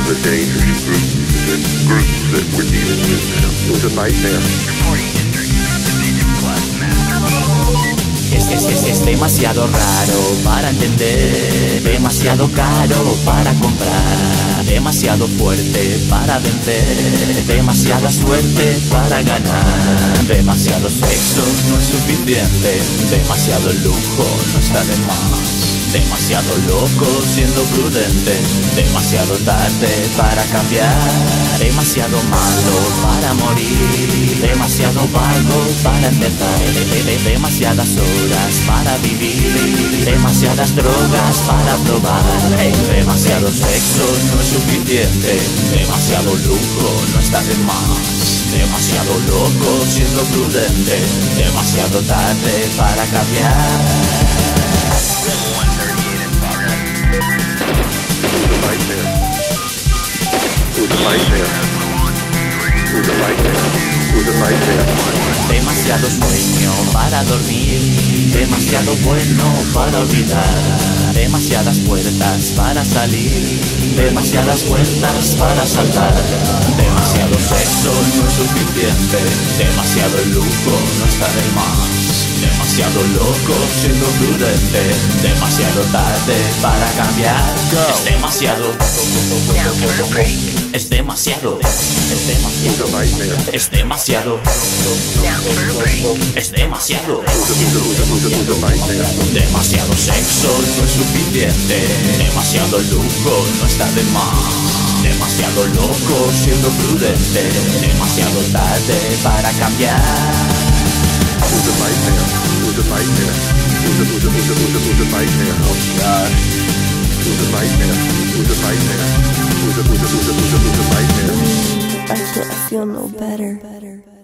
the dangerous groups that we're dealing with now. It was a nightmare. Es demasiado raro para entender, demasiado caro para comprar, demasiado fuerte para vencer, demasiada suerte para ganar, demasiado sexo no es suficiente, demasiado lujo no está de más. Demasiado loco siendo prudente, demasiado tarde para cambiar, demasiado malo para morir, demasiado vago para empezar, demasiadas horas para vivir, demasiadas drogas para probar, demasiado sexo no es suficiente, demasiado lujo no está de más. Demasiado loco siendo prudente, demasiado tarde para cambiar. Demasiado sueño para dormir, demasiado bueno para olvidar, demasiadas puertas para salir, demasiadas puertas para saltar, demasiado sexo no es suficiente, demasiado lujo no está de más. Demasiado loco siendo prudente, demasiado tarde para cambiar. Es demasiado, es demasiado, es demasiado, es demasiado, demasiado sexo no es suficiente, demasiado lujo no está de más. Demasiado loco siendo prudente, demasiado tarde para cambiar. It was a nightmare. It was a nightmare. It was a nightmare. Oh God. It was a nightmare. It was a nightmare. It was a nightmare. I feel no better.